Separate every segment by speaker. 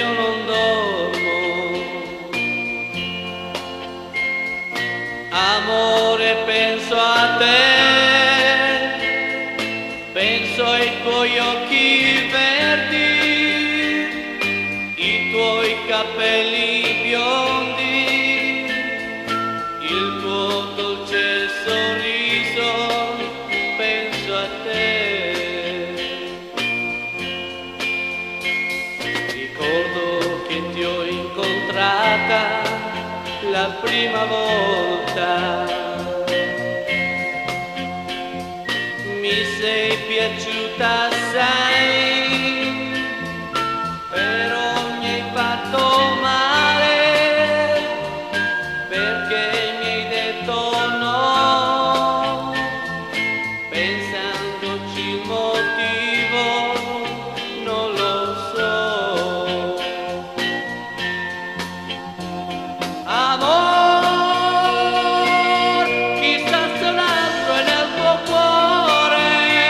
Speaker 1: io non dormo. Amore, penso a te, penso ai tuoi occhi verdi, i tuoi capelli biondi, il tuo dolce sorriso, penso a te. Ricordo che ti ho incontrata la prima volta, mi sei piaciuta assai, però mi hai fatto male, perché mi hai detto no, pensandoci il motivo non lo so. Amor, chissà se un altro è nel tuo cuore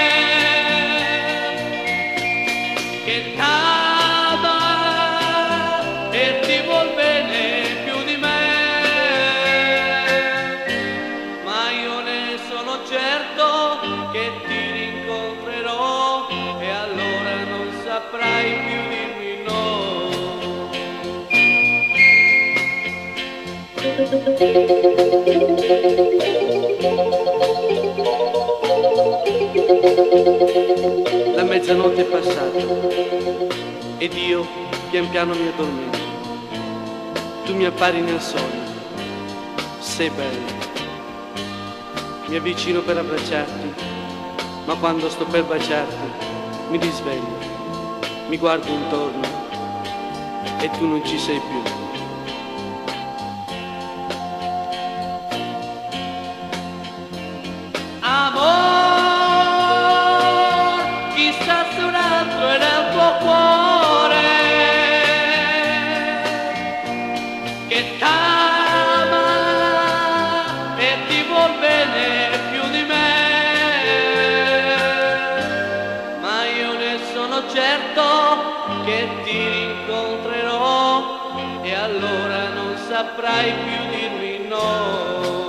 Speaker 1: che t'ama e ti vuol bene più di me, ma io ne sono certo che ti rincontrerò e allora non saprai più dirmi no. La mezzanotte è passata ed io pian piano mi addormento. Tu mi appari nel sogno, sei bella. Mi avvicino per abbracciarti, ma quando sto per baciarti mi risveglio, mi guardo intorno e tu non ci sei più. Amor, chissà se un altro è nel tuo cuore che t'ama e ti vuol bene più di me, ma io ne sono certo che ti rincontrerò e allora non saprai più dirmi no.